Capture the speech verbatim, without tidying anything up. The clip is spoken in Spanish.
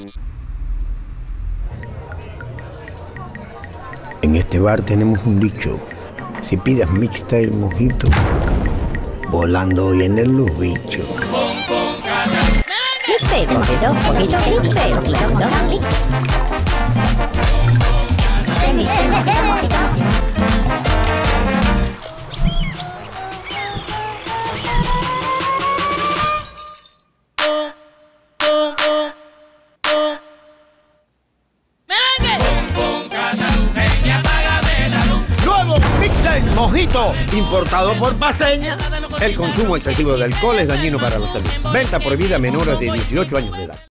En este bar tenemos un dicho: si pidas mixta el mojito, volando vienen los bichos. Mixta el mojito, mojito, mixta el mojito, mojito. Mixta el mojito, mojito. Nuevo Mixtape Mojito, importado por Paceña. El consumo excesivo de alcohol es dañino para la salud. Venta prohibida a menores de dieciocho años de edad.